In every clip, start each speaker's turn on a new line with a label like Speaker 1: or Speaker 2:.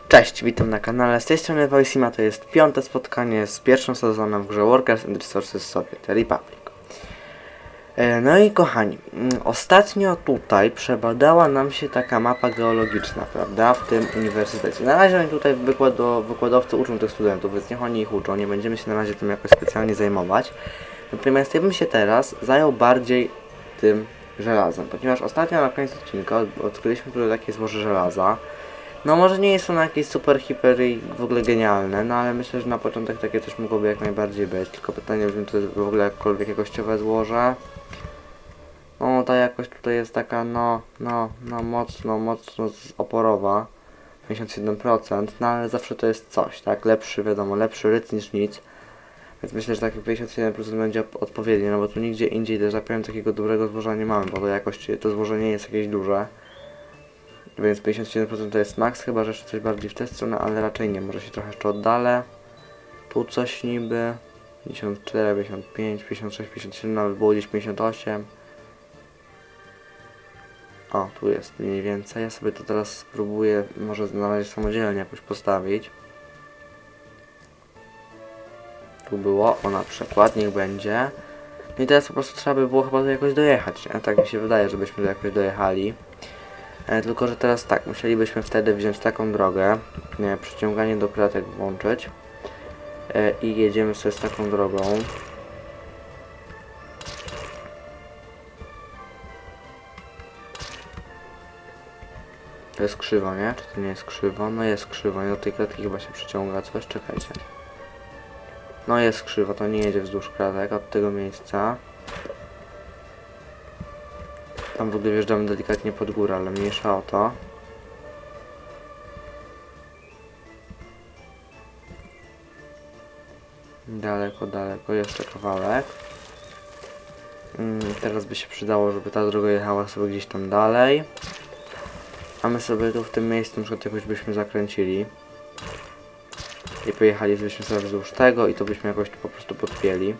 Speaker 1: Cześć, witam na kanale, z tej strony Voicima, to jest 5. spotkanie z pierwszym sezonem w grze Workers and Resources Soviet Republic. No i kochani, ostatnio tutaj przebadała nam się taka mapa geologiczna, prawda, w tym uniwersytecie. Na razie oni tutaj wykładowcy uczą tych studentów, więc niech oni ich uczą, nie będziemy się na razie tym jakoś specjalnie zajmować. Natomiast ja bym się teraz zajął bardziej tym żelazem, ponieważ ostatnio na koniec odcinka odkryliśmy tutaj takie złoże żelaza. No może nie jest ono jakieś super, hiper i w ogóle genialne, no ale myślę, że na początek takie coś mogłoby jak najbardziej być. Tylko pytanie, czy to jest w ogóle jakkolwiek jakościowe złoże. No ta jakość tutaj jest taka mocno oporowa. 57%, no ale zawsze to jest coś, tak? Lepszy, wiadomo, lepszy ryc niż nic. Więc myślę, że taki 57% będzie odpowiednie, no bo tu nigdzie indziej też zapewne takiego dobrego złoża nie mamy, bo to jakość, to złoże nie jest jakieś duże. Więc 57% to jest max, chyba że jeszcze coś bardziej w tę stronę, ale raczej nie, może się trochę jeszcze oddalę. Tu coś niby 54, 55, 56, 57, nawet było gdzieś 58. O, tu jest mniej więcej, ja sobie to teraz spróbuję może na razie samodzielnie jakoś postawić. Tu było, o na przykład, niech będzie. No i teraz po prostu trzeba by było chyba tu jakoś dojechać, nie? Tak mi się wydaje, żebyśmy tu jakoś dojechali. Tylko, że teraz tak, musielibyśmy wtedy wziąć taką drogę, przyciąganie do kratek włączyć i jedziemy sobie z taką drogą. To jest krzywo, nie? Czy to nie jest krzywo? No jest krzywo, nie do tej kratki chyba się przyciąga coś, czekajcie. No jest krzywo, to nie jedzie wzdłuż kratek od tego miejsca. Tam w ogóle wjeżdżamy delikatnie pod górę, ale mniejsza o to. Daleko, jeszcze kawałek. Teraz by się przydało, żeby ta droga jechała sobie gdzieś tam dalej. A my sobie tu w tym miejscu na przykład jakoś byśmy zakręcili. I pojechalibyśmy sobie wzdłuż tego i to byśmy jakoś tu po prostu podpięli.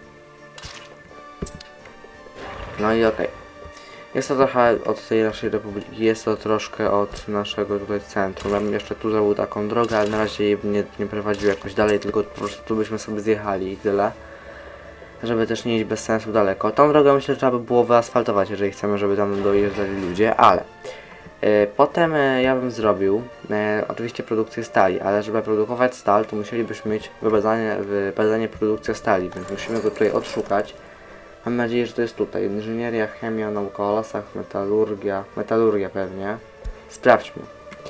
Speaker 1: No i okej. Jest to trochę od tej naszej republiki, jest to troszkę od naszego tutaj centrum. Ja bym jeszcze tu zrobił taką drogę, ale na razie jej nie prowadził jakoś dalej, tylko po prostu tu byśmy sobie zjechali i tyle. Żeby też nie iść bez sensu daleko. Tą drogę myślę, że trzeba by było wyasfaltować, jeżeli chcemy, żeby tam dojeżdżali ludzie, ale potem ja bym zrobił oczywiście produkcję stali, ale żeby produkować stal, to musielibyśmy mieć wybadanie produkcji stali, więc musimy go tutaj odszukać. Mam nadzieję, że to jest tutaj. Inżynieria, chemia, nauka o lasach, metalurgia pewnie. Sprawdźmy.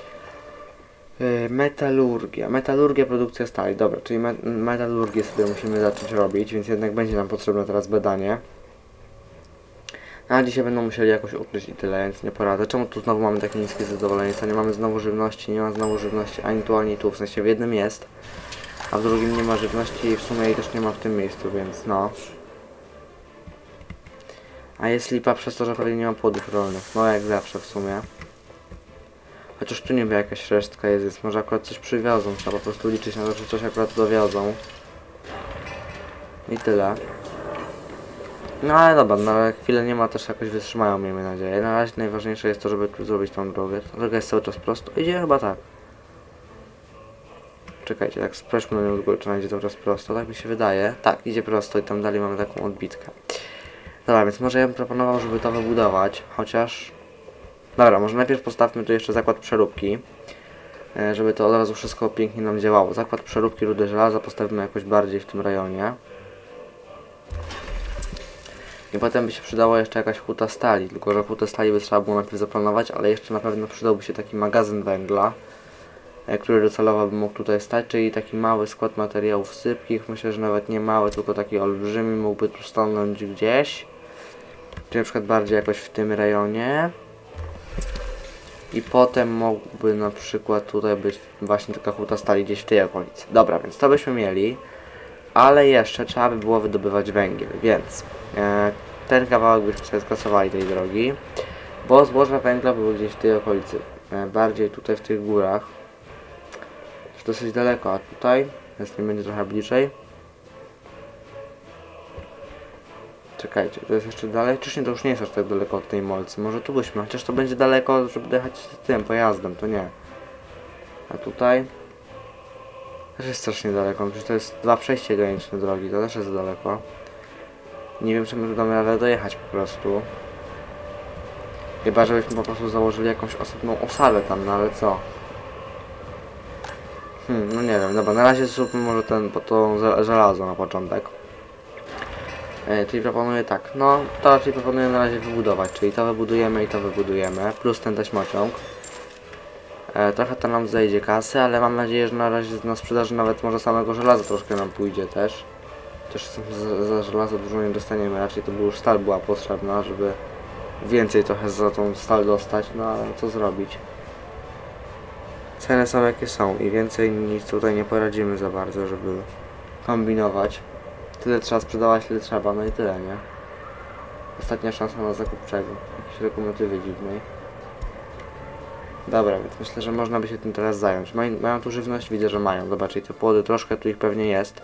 Speaker 1: Metalurgia, produkcja stali. Dobra, czyli metalurgię sobie musimy zacząć robić, więc jednak będzie nam potrzebne teraz badanie. A dzisiaj będą musieli jakoś ukryć i tyle, więc nie poradzę. Czemu tu znowu mamy takie niskie zadowolenie? Nie mamy znowu żywności, nie ma znowu żywności ani tu, ani tu. W sensie w jednym jest, a w drugim nie ma żywności i w sumie jej też nie ma w tym miejscu, więc no. A jest lipa przez to, że prawie nie ma płodów rolnych. No jak zawsze w sumie. Chociaż tu niby jakaś resztka jest, więc może akurat coś przywiozą. Trzeba po prostu liczyć na to, że coś akurat dowiozą. I tyle. No ale dobra, na chwilę nie ma, też jakoś wytrzymają, miejmy nadzieję. Na razie najważniejsze jest to, żeby tu zrobić tą drogę. Ta droga jest cały czas prosto. Idzie chyba tak. Czekajcie, tak sprawdźmy na nią do góry, czy ona idzie cały czas prosto. Tak mi się wydaje. Tak, idzie prosto i tam dalej mamy taką odbitkę. Dobra, więc może ja bym proponował, żeby to wybudować, chociaż... Dobra, może najpierw postawmy tu jeszcze zakład przeróbki, żeby to od razu wszystko pięknie nam działało. Zakład przeróbki rudy żelaza postawimy jakoś bardziej w tym rejonie. I potem by się przydało jeszcze jakaś huta stali, tylko że hutę stali by trzeba było najpierw zaplanować, ale jeszcze na pewno przydałby się taki magazyn węgla, który docelowo by mógł tutaj stać, czyli taki mały skład materiałów sypkich, myślę, że nawet nie mały, tylko taki olbrzymi, mógłby tu stanąć gdzieś. Czyli na przykład bardziej jakoś w tym rejonie. I potem mógłby na przykład tutaj być właśnie taka huta stali gdzieś w tej okolicy. Dobra, więc to byśmy mieli. Ale jeszcze trzeba by było wydobywać węgiel, więc ten kawałek byśmy sobie skasowali tej drogi. Bo złoża węgla były gdzieś w tej okolicy. Bardziej tutaj w tych górach. Już dosyć daleko, a tutaj jest nie będzie trochę bliżej. Czekajcie, to jest jeszcze dalej? Czyż nie, to już nie jest aż tak daleko od tej molcy. Może tu byśmy, chociaż to będzie daleko, żeby dojechać tym pojazdem, to nie. A tutaj Też jest strasznie daleko, przecież to jest 2 przejścia graniczne drogi, to też jest daleko. Nie wiem, czy my damy radę dojechać po prostu. Chyba, żebyśmy po prostu założyli jakąś osobną osadę tam, no ale co? No nie wiem, dobra, na razie zróbmy może to żelazo na początek. Czyli proponuję tak, no to raczej proponuję na razie wybudować, czyli to wybudujemy i to wybudujemy, plus ten taśmociąg. Trochę to nam zejdzie kasy, ale mam nadzieję, że na razie na sprzedaży nawet może samego żelaza troszkę nam pójdzie też. Też za żelazo dużo nie dostaniemy, raczej to by już stal była potrzebna, żeby więcej trochę za tą stal dostać, no ale co zrobić. Ceny są jakie są i więcej nic tutaj nie poradzimy za bardzo, żeby kombinować. Tyle trzeba sprzedawać, tyle trzeba, no i tyle, nie? Ostatnia szansa na zakup czego? Jakiejś lokomotywy dziwnej. Dobra, więc myślę, że można by się tym teraz zająć. Mają tu żywność? Widzę, że mają. Zobaczcie, te płody, troszkę tu ich pewnie jest.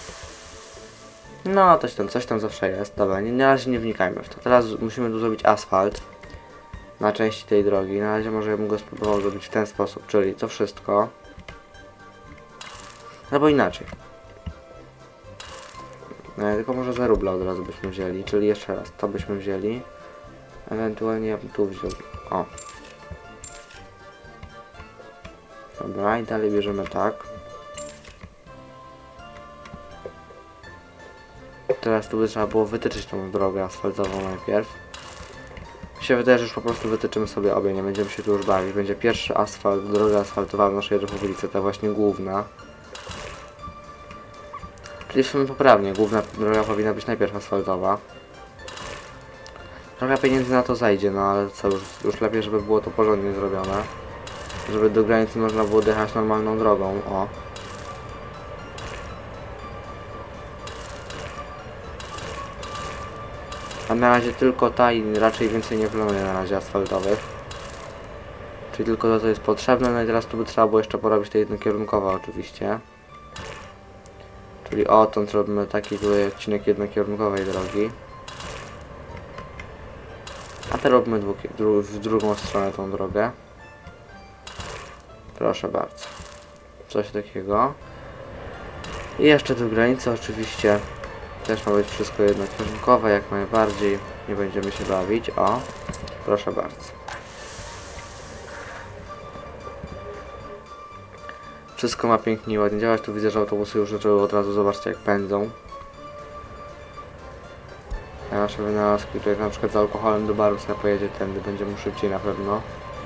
Speaker 1: No, coś tam zawsze jest. Dobra, na razie nie wnikajmy w to. Teraz musimy tu zrobić asfalt na części tej drogi. Na razie może bym go spróbował zrobić w ten sposób, czyli to wszystko. Albo inaczej. Tylko może za rubla od razu byśmy wzięli, czyli jeszcze raz, to byśmy wzięli. Ewentualnie ja bym tu wziął. O. Dobra, i dalej bierzemy tak. Teraz tu by trzeba było wytyczyć tą drogę asfaltową najpierw. Mi się wydaje, że już po prostu wytyczymy sobie obie, nie będziemy się tu już bawić. Będzie pierwszy asfalt, droga asfaltowa w naszej republice, ta właśnie główna. Czyli w sumie poprawnie, główna droga powinna być najpierw asfaltowa. Trochę pieniędzy na to zajdzie, no ale co, już lepiej, żeby było to porządnie zrobione. Żeby do granicy można było dojechać normalną drogą, o. A na razie tylko ta i raczej więcej nie planuję na razie asfaltowych. Czyli tylko to, co jest potrzebne, no i teraz tu by trzeba było jeszcze porobić te jednokierunkowe oczywiście. Czyli odtąd robimy taki tutaj odcinek jednokierunkowej drogi. A teraz robimy w drugą stronę tą drogę. Proszę bardzo. Coś takiego. I jeszcze do granicy oczywiście też ma być wszystko jednokierunkowe, jak najbardziej. Nie będziemy się bawić. O, proszę bardzo. Wszystko ma pięknie i ładnie działać. Tu widzę, że autobusy już zaczęły od razu, zobaczcie jak pędzą. A nasze wynalazki, tutaj na przykład z alkoholem do baru sobie pojedzie tędy, będzie mu szybciej na pewno.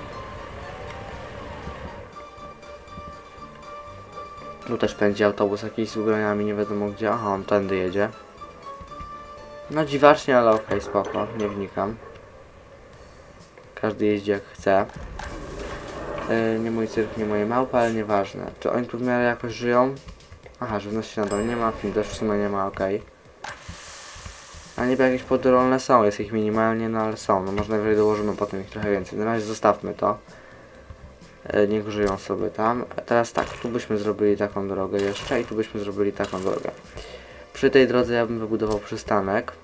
Speaker 1: Tu też pędzi autobus jakiś z ubraniami, nie wiadomo gdzie. Aha, on tędy jedzie. No dziwacznie, ale okej, spoko, nie wnikam. Każdy jeździ jak chce. Nie mój cyrk, nie moje małpy, ale nieważne. Czy oni tu w miarę jakoś żyją? Aha, żywności nadal nie ma, film też w sumie nie ma, okej. A niby jakieś płody rolne są, jest ich minimalnie, no ale są. No może najwyżej dołożymy potem ich trochę więcej. Na razie zostawmy to. Niech żyją sobie tam. A teraz tak, tu byśmy zrobili taką drogę jeszcze i tu byśmy zrobili taką drogę. Przy tej drodze ja bym wybudował przystanek.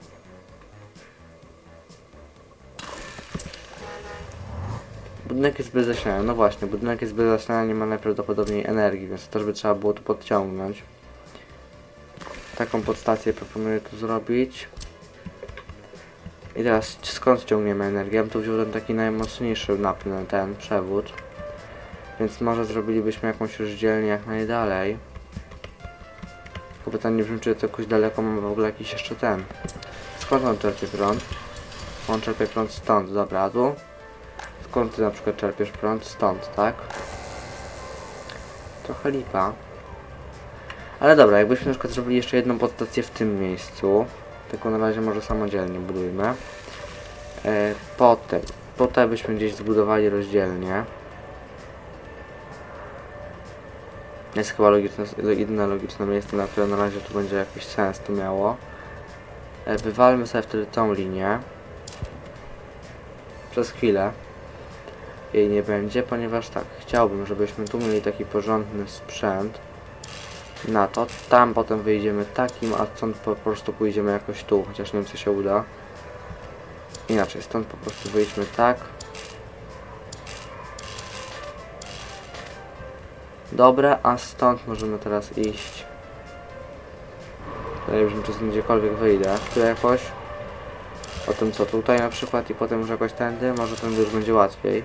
Speaker 1: Budynek jest bez zasilania, no właśnie, budynek jest bez zasilania, nie ma najprawdopodobniej energii, więc to też by trzeba było tu podciągnąć. Taką podstację proponuję tu zrobić. I teraz skąd ciągniemy energię? Ja bym tu wziął ten taki najmocniejszy napęd, ten przewód. Więc może zrobilibyśmy jakąś rozdzielnię jak najdalej. Tylko pytanie brzmi, czy to jakoś daleko mamy w ogóle jakiś jeszcze ten. Skąd on czerpie prąd? On czerpie prąd stąd, dobra, a tu? Skąd ty na przykład czerpiesz prąd? Stąd, tak? Trochę lipa. Ale dobra, jakbyśmy na przykład zrobili jeszcze jedną podstację w tym miejscu. Tylko na razie może samodzielnie budujmy. Potem, tutaj byśmy gdzieś zbudowali rozdzielnie. Jest chyba jedyne logiczne miejsce, na które na razie tu będzie jakiś sens to miało. Wywalmy sobie wtedy tą linię. Przez chwilę jej nie będzie, ponieważ tak, chciałbym, żebyśmy tu mieli taki porządny sprzęt na to. Tam potem wyjdziemy takim, a stąd po prostu pójdziemy jakoś tu, chociaż nie wiem, co się uda. Inaczej, stąd po prostu wyjdźmy tak. Dobra, a stąd możemy teraz iść. Nie wiem, czy stąd gdziekolwiek wyjdę. Tu jakoś. Potem co tutaj na przykład i potem już jakoś tędy. Może tędy już będzie łatwiej.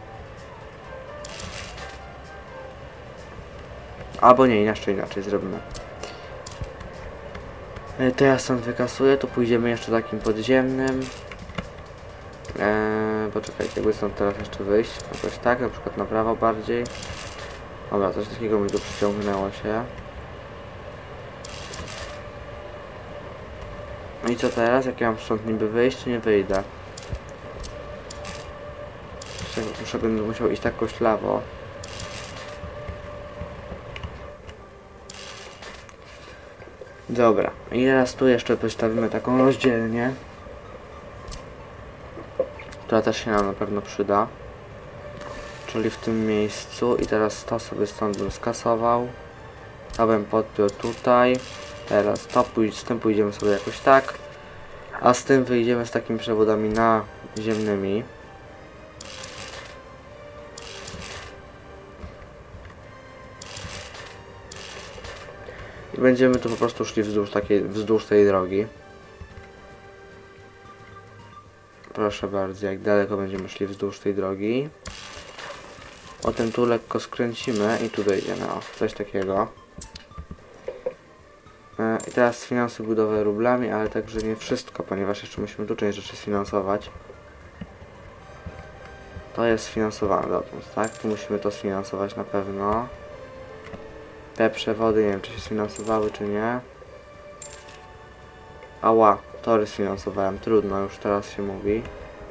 Speaker 1: Albo nie, inaczej zrobimy. To ja stąd wykasuję, tu pójdziemy jeszcze takim podziemnym. Poczekajcie, jakby stąd teraz jeszcze wyjść. Jakoś tak, na przykład na prawo bardziej. Dobra, coś takiego mi tu przyciągnęło się. No i co teraz? Jak ja mam stąd niby wyjść, czy nie wyjdę? Będę musiał iść tak koślawo. Dobra, i teraz tu jeszcze postawimy taką rozdzielnię, która też się nam na pewno przyda. Czyli w tym miejscu. I teraz to sobie stąd bym skasował. To bym podpiął tutaj. Teraz to z tym pójdziemy sobie jakoś tak. A z tym wyjdziemy z takimi przewodami naziemnymi. I będziemy tu po prostu szli wzdłuż tej drogi. Proszę bardzo, jak daleko będziemy szli wzdłuż tej drogi. Potem tu lekko skręcimy i tu dojdziemy. O, coś takiego. I teraz sfinansuj budowę rublami, ale także nie wszystko, ponieważ jeszcze musimy tu część rzeczy sfinansować. To jest sfinansowane dotąd, tak? Tu musimy to sfinansować na pewno. Te przewody, nie wiem czy się sfinansowały, czy nie. Ała, tory sfinansowałem, trudno, już teraz się mówi.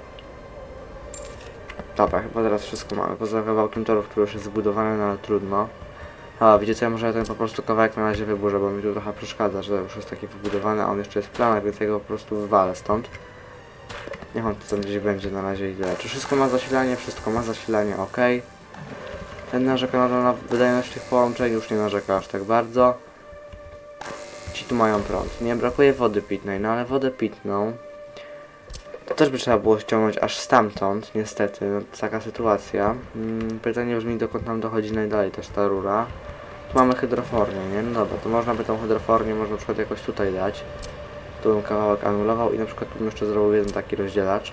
Speaker 1: Dobra, chyba teraz wszystko mamy, poza kawałkiem torów, który już jest zbudowany, no ale trudno. A, wiecie co, ja może ten po prostu kawałek na razie wyburzę, bo mi tu trochę przeszkadza, że już jest taki wybudowany, a on jeszcze jest w planach, więc ja go po prostu wywalę stąd. Niech on tam gdzieś będzie na razie i tyle. Czy wszystko ma zasilanie? Wszystko ma zasilanie, ok. Ten narzeka na wydajność tych połączeń, już nie narzeka aż tak bardzo. Ci tu mają prąd. Nie brakuje wody pitnej, no ale wodę pitną to też by trzeba było ściągnąć aż stamtąd, niestety, no, taka sytuacja. Pytanie brzmi, dokąd nam dochodzi najdalej też ta rura. Tu mamy hydrofornię, nie? No dobra, to można by tą hydrofornię można na przykład jakoś tutaj dać. Tu bym kawałek anulował i na przykład tu bym jeszcze zrobił jeden taki rozdzielacz.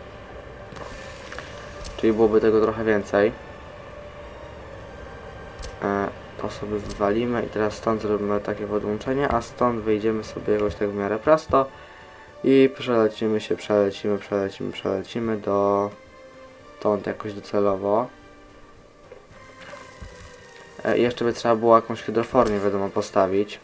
Speaker 1: Czyli byłoby tego trochę więcej. To sobie wywalimy i teraz stąd zrobimy takie podłączenie, a stąd wyjdziemy sobie jakoś tak w miarę prosto. I przelecimy do stąd jakoś docelowo. Jeszcze by trzeba było jakąś hydrofornię, wiadomo, postawić.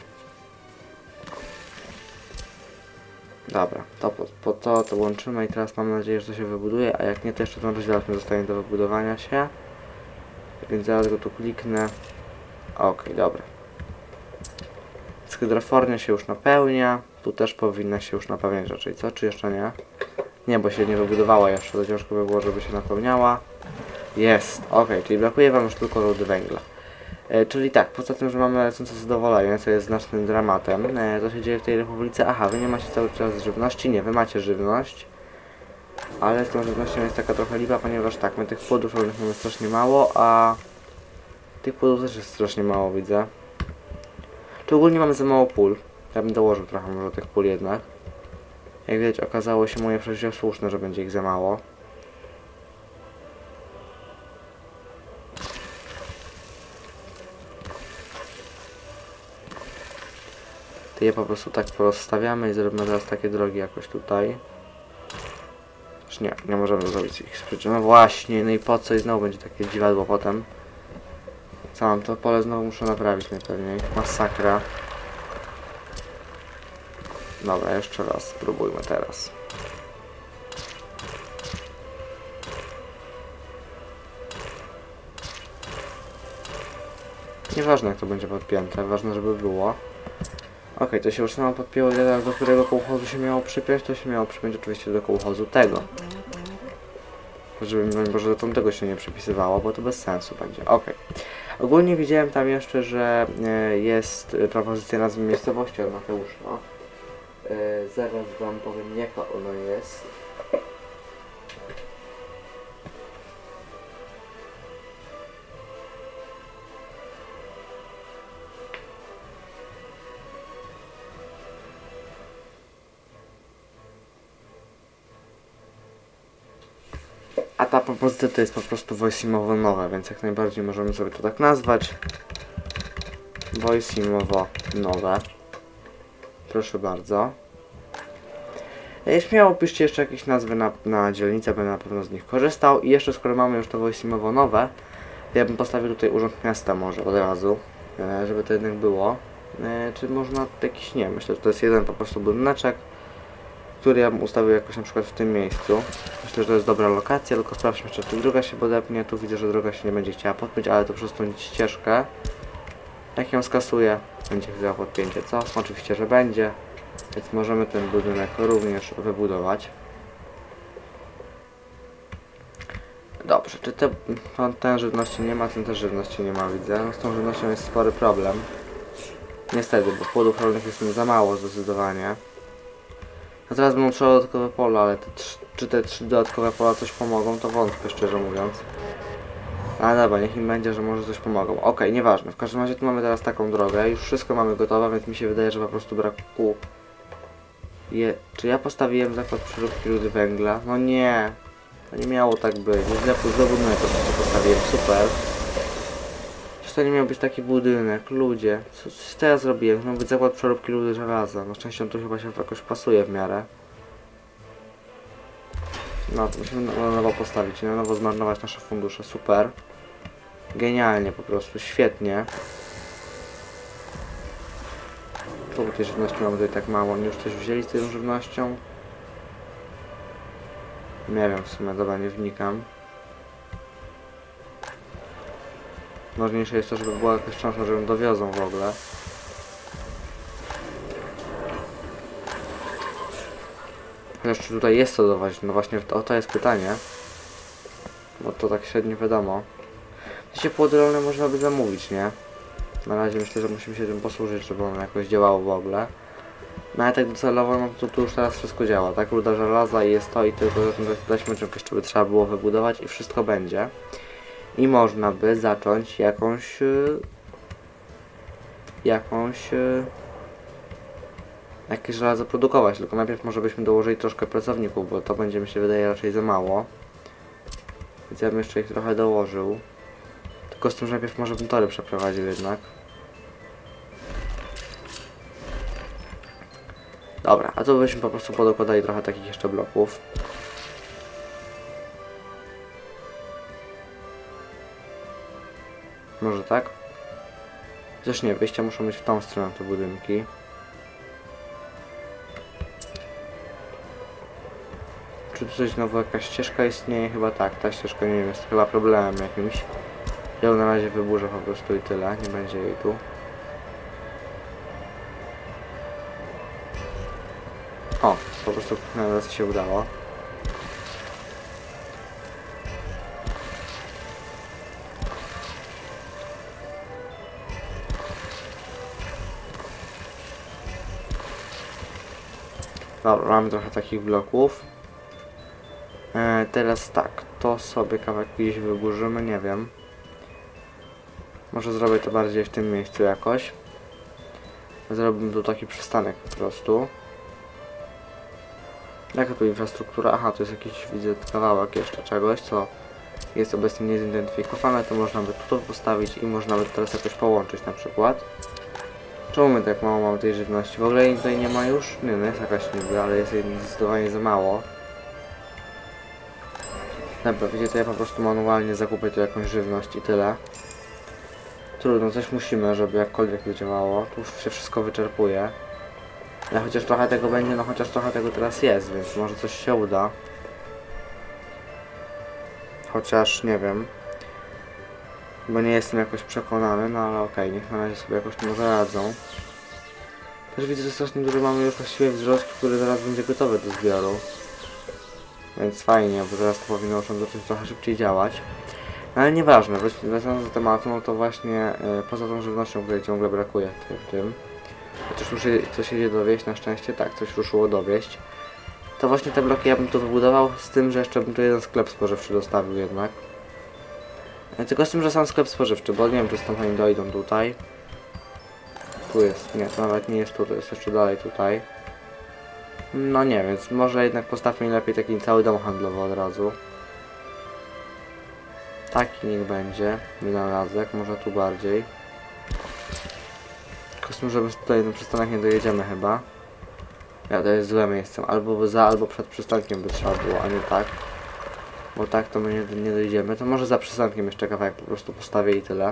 Speaker 1: Dobra, to łączymy i teraz mam nadzieję, że to się wybuduje, a jak nie, to jeszcze ten rozdzielacz mi zostanie do wybudowania się. Więc zaraz go tu kliknę. Okej, dobra. Hydrofornia się już napełnia. Tu też powinna się już napełniać raczej, co? Czy jeszcze nie? Nie, bo się nie wybudowała jeszcze, to ciężko by było, żeby się napełniała. Jest, okej, czyli brakuje wam już tylko rudy węgla. Czyli tak, poza tym, że mamy lecące zadowolenie, co jest znacznym dramatem, co się dzieje w tej republice? Aha, wy nie macie cały czas żywności? Nie, wy macie żywność. Ale z tą żywnością jest taka trochę lipa, ponieważ tak, my tych płodów rolnych mamy strasznie mało, a tych płodów też jest strasznie mało, widzę. Tu ogólnie mamy za mało pól. Ja bym dołożył trochę może tych pól jednak. Jak widać, okazało się moje przeczucie słuszne, że będzie ich za mało. To je po prostu tak porozstawiamy i zrobimy teraz takie drogi jakoś tutaj. Znaczy nie możemy zrobić ich z przyczyny. No właśnie, no i po co? I znowu będzie takie dziwadło potem. Co mam? To pole znowu muszę naprawić najpewniej. Masakra. Dobra, jeszcze raz spróbujmy teraz. Nieważne jak to będzie podpięte, ważne żeby było. Okej, to się już samo podpięło, do którego kołchozu się miało przypiąć, to się miało przypiąć oczywiście do kołchozu tego. Żeby może do tamtego się nie przypisywało, bo to bez sensu będzie. Okej. Ogólnie widziałem tam jeszcze, że jest propozycja nazwy miejscowości od Mateusza. Zaraz wam powiem jaka ona jest. ta propozycja to jest po prostu voicimowo nowe, więc jak najbardziej możemy sobie to tak nazwać. Voicimowo nowe. Proszę bardzo. Śmiało piszcie jeszcze jakieś nazwy na dzielnicę, będę na pewno z nich korzystał. I jeszcze skoro mamy już to voicimowo nowe, to ja bym postawił tutaj urząd miasta może od razu, żeby to jednak było. Czy można jakiś, nie, myślę, że to jest jeden po prostu budyneczek, który ja bym ustawił jakoś na przykład w tym miejscu. Myślę, że to jest dobra lokacja, tylko sprawdźmy jeszcze, czy droga się podepnie. Tu widzę, że droga się nie będzie chciała podpiąć, ale to przesunąć ścieżkę. Jak ją skasuję, będzie chciała podpięcie, co? Oczywiście, że będzie. Więc możemy ten budynek również wybudować. Dobrze, czy ten żywności nie ma, ten też żywności nie ma, widzę. No, z tą żywnością jest spory problem. Niestety, bo płodów rolnych jest mi za mało zdecydowanie. No teraz będą 3 dodatkowe pola, ale czy te 3 dodatkowe pola coś pomogą, to wątpię, szczerze mówiąc. Ale dobra, niech im będzie, że może coś pomogą. Okej, nieważne. W każdym razie tu mamy teraz taką drogę. Już wszystko mamy gotowe, więc mi się wydaje, że po prostu brakuje... Czy ja postawiłem zakład przeróbki rudy węgla? No nie. To nie miało tak być. Zły budynek po prostu postawiłem. Super. Przecież to nie miał być taki budynek. Ludzie. Co ja zrobiłem? Miał być zakład przeróbki rudy żelaza. Na szczęście on tu chyba się jakoś pasuje w miarę. No, to musimy na nowo postawić. Na nowo zmarnować nasze fundusze. Super. Genialnie po prostu. Świetnie. Czemu tej żywności mamy tutaj tak mało? Oni już coś wzięli z tą żywnością? Nie wiem w sumie, dobra, nie wnikam. Ważniejsze jest to, żeby była jakaś szansa, że ją dowiozą w ogóle. Chociaż czy tutaj jest co dowozić? No właśnie, to jest pytanie. Bo to tak średnio wiadomo. Dzisiaj płody rolne można by zamówić, nie? Na razie myślę, że musimy się tym posłużyć, żeby ono jakoś działało w ogóle. No ale tak docelowo, no to tu już teraz wszystko działa, tak? Ruda żelaza i jest to i tylko taśmę jeszcze by trzeba było wybudować i wszystko będzie. I można by zacząć jakieś żelazo produkować, tylko najpierw może byśmy dołożyli troszkę pracowników, bo to będzie, mi się wydaje, raczej za mało. Więc ja bym jeszcze ich trochę dołożył. Tylko z tym, że najpierw może bym tory przeprowadził jednak. Dobra, a tu byśmy po prostu podokładali trochę takich jeszcze bloków. Może tak? Chociaż nie, wyjścia muszą być w tą stronę te budynki. Czy tu coś znowu jakaś ścieżka istnieje? Chyba tak, ta ścieżka nie wiem, jest chyba problemem jakimś. Ja ją na razie wyburzę po prostu i tyle, nie będzie jej tu. O, po prostu na się udało. Dobra, mamy trochę takich bloków. Teraz tak, to sobie kawałek gdzieś wyburzymy, nie wiem. Może zrobię to bardziej w tym miejscu jakoś. Zrobimy tu taki przystanek po prostu. Jaka tu infrastruktura? Aha, to jest jakiś, widzę, kawałek jeszcze czegoś, co jest obecnie niezidentyfikowane, to można by tutaj postawić i można by teraz jakoś połączyć na przykład. Czemu my tak mało mamy tej żywności? W ogóle jej tutaj nie ma już? Nie, no jest jakaś niby, ale jest jej zdecydowanie za mało. Dobra, wiecie, to ja po prostu manualnie zakupię tu jakąś żywność i tyle. Trudno, coś musimy, żeby jakkolwiek to działało. Tu już się wszystko wyczerpuje. Ale chociaż trochę tego będzie, no chociaż trochę tego teraz jest, więc może coś się uda. Chociaż nie wiem. Bo nie jestem jakoś przekonany, no ale okej, niech na razie sobie jakoś tym zaradzą. Też widzę, że strasznie dużo mamy już właściwie wzrost, który zaraz będzie gotowy do zbioru. Więc fajnie, bo teraz to powinno już zacząć trochę szybciej działać. No ale nieważne, wracając do tematu, no to właśnie poza tą żywnością, której ciągle brakuje w tym. Chociaż już coś jedzie dowieść, na szczęście tak, coś ruszyło dowieść. To właśnie te bloki ja bym tu wybudował, z tym, że jeszcze bym tu jeden sklep spożywczy dostawił jednak. Tylko z tym, że sam sklep spożywczy, bo nie wiem, czy stąd oni dojdą tutaj. Tu jest, nie, to nawet nie jest tu, to jest jeszcze dalej tutaj. No nie, więc może jednak postawmy lepiej taki cały dom handlowy od razu. Taki niech będzie wynalazek, może tu bardziej. Tylko żeby tutaj na przystanek nie dojedziemy chyba. Ja, to jest złe miejsce. Albo za, albo przed przystankiem by trzeba było, a nie tak. Bo tak to my nie dojedziemy. To może za przystankiem jeszcze kawałek po prostu postawię i tyle.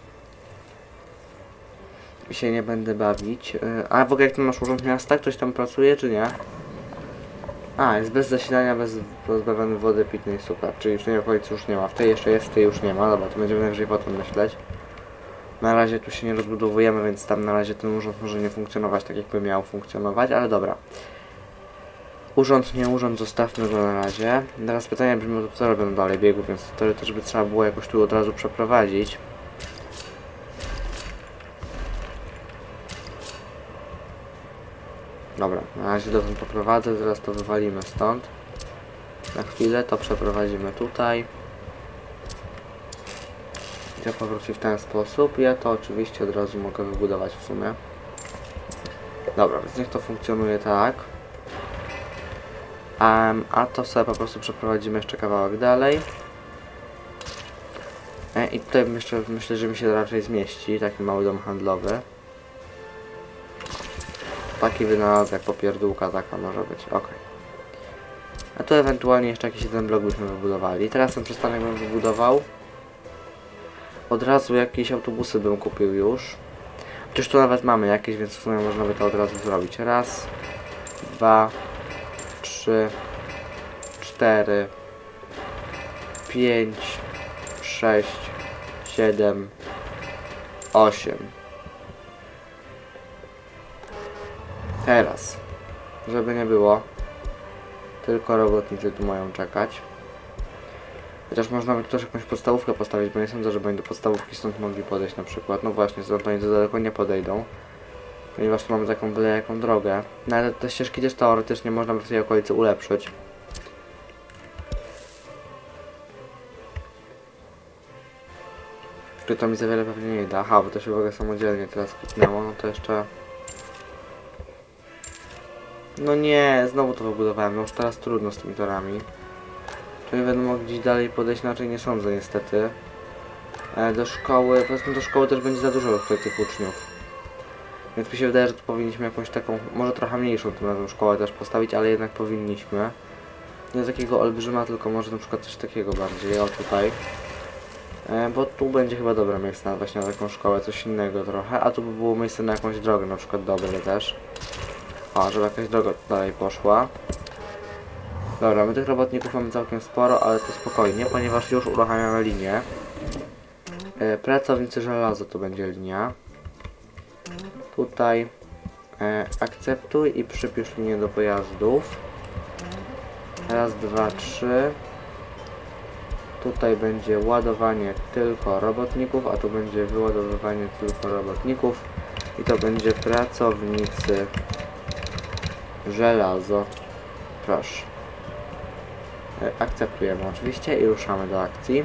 Speaker 1: I się nie będę bawić. A w ogóle jak to masz urząd miasta? Ktoś tam pracuje czy nie? A, jest bez zasilania, pozbawiony wody pitnej, super. Czyli w tej okolicy już nie ma. W tej jeszcze jest, w tej już nie ma. Dobra, to będziemy najwyżej potem myśleć. Na razie tu się nie rozbudowujemy, więc tam na razie ten urząd może nie funkcjonować tak jakby miał funkcjonować, ale dobra. Urząd, nie urząd, zostawmy go na razie. Teraz pytanie brzmi, co robią dalej biegu, więc teoretycznie by trzeba było jakoś tu od razu przeprowadzić. Dobra, na razie dotąd poprowadzę, zaraz to wywalimy stąd. Na chwilę to przeprowadzimy tutaj. I to powróci w ten sposób. Ja to oczywiście od razu mogę wybudować w sumie. Dobra, więc niech to funkcjonuje tak. A to sobie po prostu przeprowadzimy jeszcze kawałek dalej. I tutaj myślę, że mi się raczej zmieści taki mały dom handlowy. Taki wynalazek, popierdółka taka może być, ok. A tu ewentualnie jeszcze jakiś jeden blok byśmy wybudowali. Teraz ten przystanek bym wybudował. Od razu jakieś autobusy bym kupił już. Chociaż tu nawet mamy jakieś, więc w sumie można by to od razu zrobić. Raz, 2, 3, 4, 5, 6, 7, 8. Teraz, żeby nie było, tylko robotnicy tu mają czekać. Chociaż można by tu też jakąś podstawówkę postawić, bo nie sądzę, że będą do podstawówki stąd mogli podejść na przykład. No właśnie, stąd oni za daleko nie podejdą. Ponieważ tu mamy taką byle jaką drogę. No ale te ścieżki też teoretycznie można by w tej okolicy ulepszyć. Czy to mi za wiele pewnie nie da. Aha, bo to się w ogóle samodzielnie teraz kliknęło, no to jeszcze... No nie, znowu to wybudowałem, no już teraz trudno z tymi torami. Czy nie będę mógł gdzieś dalej podejść, inaczej nie sądzę niestety. Do szkoły, powiedzmy do szkoły też będzie za dużo tutaj tych uczniów. Więc mi się wydaje, że tu powinniśmy jakąś taką, może trochę mniejszą tym razem szkołę też postawić, ale jednak powinniśmy. Nie takiego olbrzyma, tylko może na przykład coś takiego bardziej, o tutaj. Bo tu będzie chyba dobre miejsce właśnie na taką szkołę, coś innego trochę, a tu by było miejsce na jakąś drogę, na przykład dobre też. O, żeby jakaś droga dalej poszła. Dobra, my tych robotników mamy całkiem sporo, ale to spokojnie, ponieważ już uruchamiamy linię. Pracownicy żelaza to będzie linia. Tutaj akceptuj i przypisz linię do pojazdów. Raz, dwa, trzy. Tutaj będzie ładowanie tylko robotników, a tu będzie wyładowywanie tylko robotników. I to będzie pracownicy żelazo. Proszę. Akceptujemy oczywiście i ruszamy do akcji.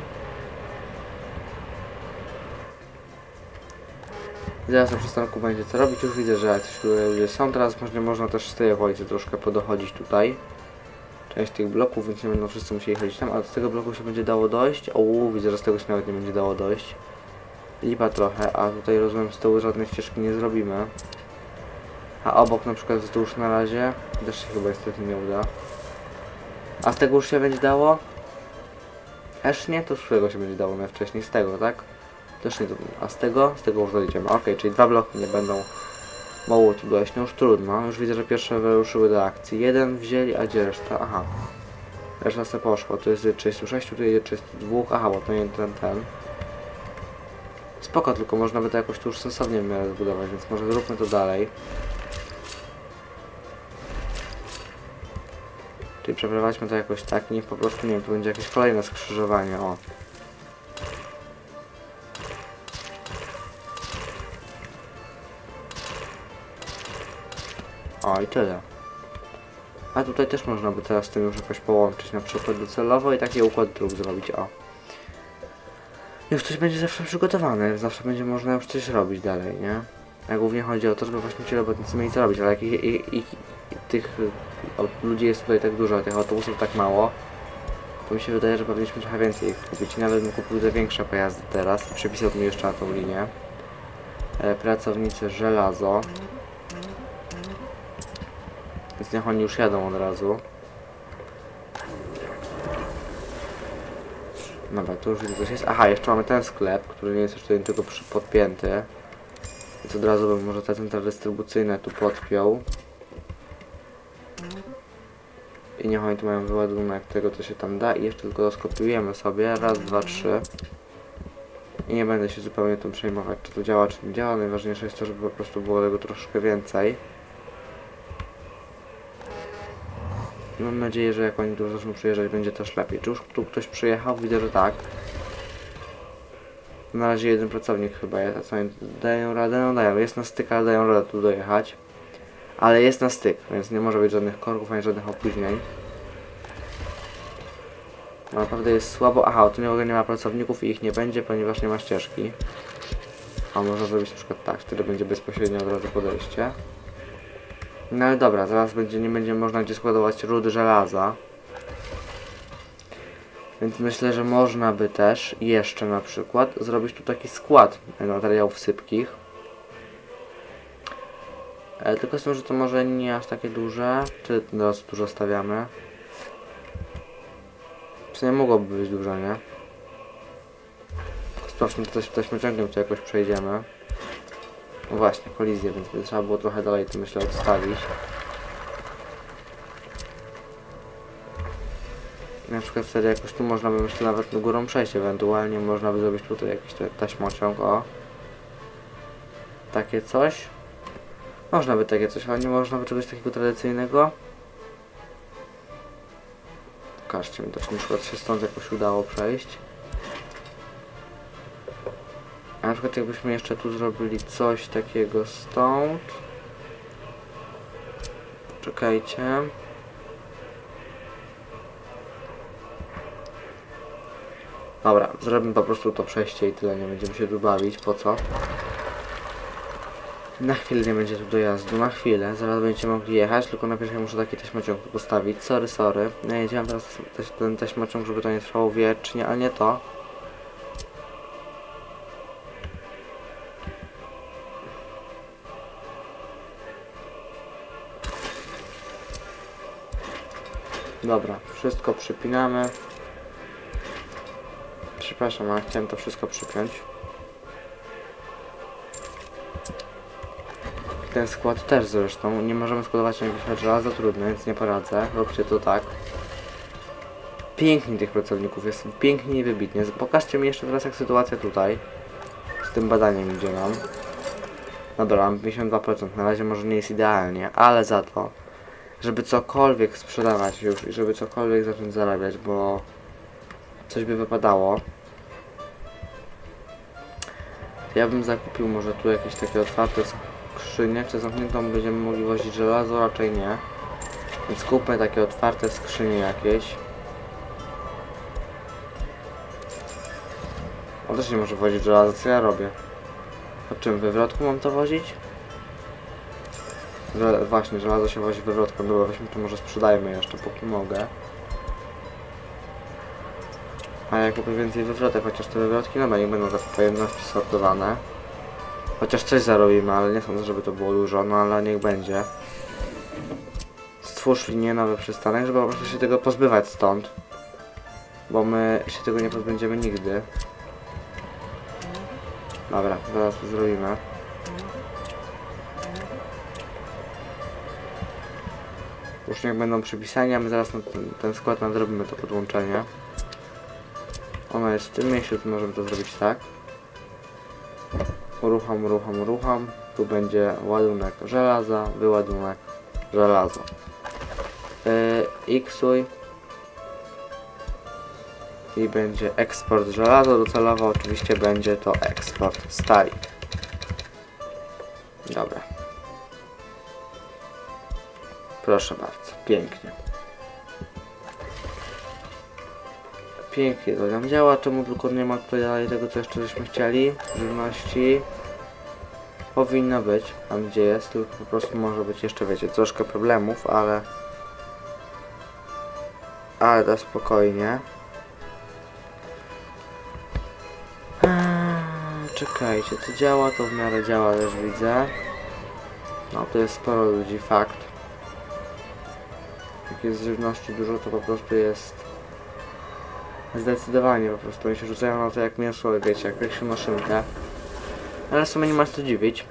Speaker 1: I zaraz na przystanku będzie co robić. Już widzę, że jacyś ludzie są. Teraz można też z tej okolicy troszkę podochodzić tutaj. Część tych bloków, więc nie będą wszyscy musieli chodzić tam, ale do tego bloku się będzie dało dojść. O, widzę, że z tego się nawet nie będzie dało dojść. Lipa trochę, a tutaj rozumiem z tyłu żadnej ścieżki nie zrobimy. A obok na przykład wzdłuż na razie też się chyba niestety nie uda. A z tego już się będzie dało? Też nie? To z którego się będzie dało najwcześniej? Z tego, tak? Też nie. A z tego? Z tego już dojdziemy. Ok, czyli dwa bloki nie będą mogło tu dojść. No już trudno. Już widzę, że pierwsze wyruszyły do akcji. Jeden wzięli, a gdzie reszta? Aha. Reszta se poszło. Tu jest 36, tu jest 32. Aha, bo to nie ten. Spoko, tylko można by to jakoś tu już sensownie w miarę zbudować, więc może zróbmy to dalej. Czyli przeprowadźmy to jakoś tak, niech po prostu, nie wiem, tu będzie jakieś kolejne skrzyżowanie, o. O, i tyle. A tutaj też można by teraz z tym już jakoś połączyć, na przykład docelowo i taki układ dróg zrobić, o. Już coś będzie zawsze przygotowane, zawsze będzie można już coś robić dalej, nie? A głównie chodzi o to, żeby właśnie ci robotnicy mieli co robić, ale jak tych ludzi jest tutaj tak dużo, a tych autobusów tak mało, To mi się wydaje, że powinniśmy trochę więcej ich kupić. Nawet bym kupił te większe pojazdy teraz i przepisał mi jeszcze na tą linię. Pracownicy żelazo. Więc niech oni już jadą od razu. Dobra, tu już widzę coś jest. Aha, jeszcze mamy ten sklep, który nie jest jeszcze do tego podpięty. Więc od razu bym może te centra dystrybucyjne tu podpiął. I niech oni tu mają wyładunek tego, co się tam da. I jeszcze tylko skopiujemy sobie. Raz, dwa, trzy. I nie będę się zupełnie tym przejmować, czy to działa, czy nie działa. Najważniejsze jest to, żeby po prostu było tego troszkę więcej. I mam nadzieję, że jak oni tu zaczną przyjeżdżać, będzie też lepiej. Czy już tu ktoś przyjechał? Widzę, że tak. Na razie jeden pracownik chyba jest. A co oni dają radę? No dają. Jest na styk, ale dają radę tu dojechać. Ale jest na styk, więc nie może być żadnych korków, ani żadnych opóźnień. No, naprawdę jest słabo. Aha, tu nie ma pracowników i ich nie będzie, ponieważ nie ma ścieżki. A można zrobić na przykład tak, wtedy będzie bezpośrednio od razu podejście. No ale dobra, zaraz nie będzie można gdzie składować rudy żelaza. Więc myślę, że można by też jeszcze na przykład zrobić tu taki skład materiałów sypkich. Tylko z tym, że to może nie aż takie duże. Czy teraz dużo stawiamy? Czy nie mogłoby być dużo, nie? Sprawdźmy to taśmociągiem, to jakoś przejdziemy. No właśnie, kolizję, więc by trzeba było trochę dalej to myślę odstawić. Na przykład wtedy jakoś tu można by myślę nawet górą przejść, ewentualnie można by zrobić tutaj jakiś taśmociąg, o. Takie coś. Można by takie coś, ale nie można by czegoś takiego tradycyjnego. Pokażcie mi to, czy na przykład się stąd jakoś udało przejść. A na przykład jakbyśmy jeszcze tu zrobili coś takiego stąd. Czekajcie. Dobra, zrobimy po prostu to przejście i tyle, nie będziemy się tu bawić, po co? Na chwilę nie będzie tu dojazdu, na chwilę, zaraz będziecie mogli jechać, tylko najpierw ja muszę taki taśmociąg tu postawić, sorry. Ja jedziałem teraz ten taśmociąg, żeby to nie trwało wiecznie, ale nie to. Dobra, wszystko przypinamy. Przepraszam, ale chciałem to wszystko przypiąć. Ten skład też zresztą. Nie możemy składować jakiegoś żelaza, trudno, więc nie poradzę. Róbcie to tak. Pięknie tych pracowników jest, pięknie i wybitnie. Pokażcie mi jeszcze teraz jak sytuacja tutaj. Z tym badaniem idzie nam. Dobra, mam 52%. Na razie może nie jest idealnie, ale za to, żeby cokolwiek sprzedawać już i żeby cokolwiek zacząć zarabiać, bo coś by wypadało. Ja bym zakupił może tu jakieś takie otwarte skrzynie, czy zamkniętą będziemy mogli wozić żelazo? Raczej nie. Więc kupmy takie otwarte skrzynie jakieś. On też nie może wozić żelazo, co ja robię? A czym? Wywrotku mam to wozić? Właśnie, żelazo się wozi wywrotką. Dobra, weźmy to może sprzedajmy jeszcze, póki mogę. A ja kupię więcej wywrotek, chociaż te wywrotki no nie będą za pojemności sortowane. Chociaż coś zarobimy, ale nie sądzę, żeby to było dużo, no ale niech będzie. Stwórz linię, nowy przystanek, żeby po prostu się tego pozbywać stąd. Bo my się tego nie pozbędziemy nigdy. Dobra, zaraz to zrobimy. Już niech będą przypisania, my zaraz na ten skład nadrobimy to podłączenie. Ono jest w tym miejscu, to możemy to zrobić tak. Urucham. Tu będzie ładunek żelaza, wyładunek żelazo. X-uj. I będzie eksport żelazo, docelowo oczywiście będzie to eksport stali. Dobra. Proszę bardzo, pięknie. Pięknie to nam działa, czemu tylko nie ma tutaj dalej tego, co jeszcze żeśmy chcieli. Żywności. Powinno być, tam gdzie jest, tylko po prostu może być jeszcze, wiecie, troszkę problemów, ale ale to spokojnie. Czekajcie, to działa, to w miarę działa, też widzę. No, to jest sporo ludzi, fakt. Jak jest żywności dużo, to po prostu jest... Zdecydowanie po prostu. Oni się rzucają na to jak mięso, wiecie, jak pierwszą maszynkę. Ale w sumie nie ma co dziwić.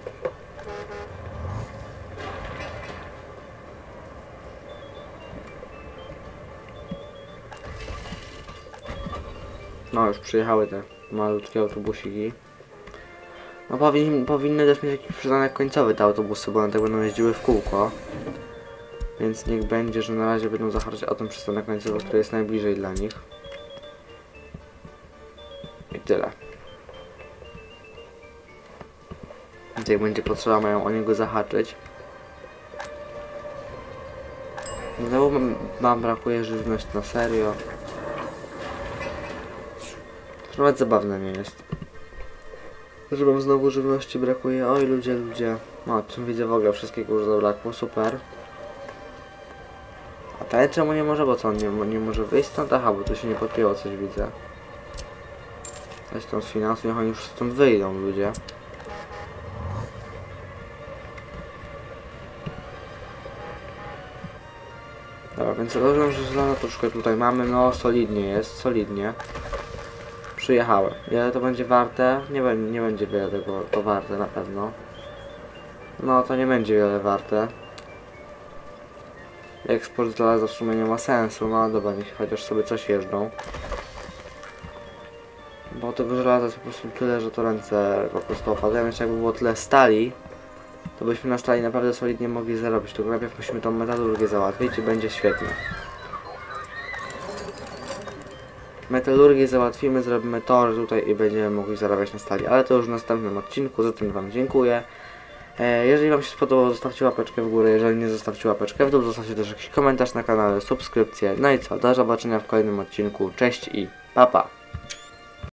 Speaker 1: No, już przyjechały te malutkie autobusiki. No powinny też mieć jakiś przystanek końcowy te autobusy, bo one tak będą jeździły w kółko. Więc niech będzie, że na razie będą zahaczać o ten przystanek końcowy, który jest najbliżej dla nich. I tyle. Więc jak będzie potrzeba, mają o niego zahaczyć. Znowu mam brakuje żywności na serio. Nawet zabawne nie jest. Że wam znowu żywności brakuje. Oj ludzie. No, tu widzę w ogóle wszystkiego już zabrakło, super. A ten czemu nie może, bo co on nie może wyjść stąd? Aha, bo tu się nie podpięło, coś widzę. Coś tam z finansów, niech oni już stąd wyjdą ludzie. Dobra, więc rozumiem, że żelaza troszkę tutaj mamy, no solidnie jest, solidnie. Przyjechałem. Ile to będzie warte? Nie będzie wiele tego to warte na pewno. No to nie będzie wiele warte. Eksport żelaza w sumie nie ma sensu, no dobra, niech chociaż sobie coś jeżdżą. Bo tego żelaza jest po prostu tyle, że to ręce po prostu opadają. Jeszcze jakby było tyle stali, to byśmy na stali naprawdę solidnie mogli zarobić. Tylko najpierw musimy tą metalurgię załatwić i będzie świetnie. Metalurgię załatwimy, zrobimy tor tutaj i będziemy mogli zarabiać na stali. Ale to już w następnym odcinku, zatem wam dziękuję. Jeżeli wam się spodobało, zostawcie łapeczkę w górę, jeżeli nie, zostawcie łapeczkę w dół, zostawcie też jakiś komentarz na kanale, subskrypcję. No i co, do zobaczenia w kolejnym odcinku, cześć i pa pa!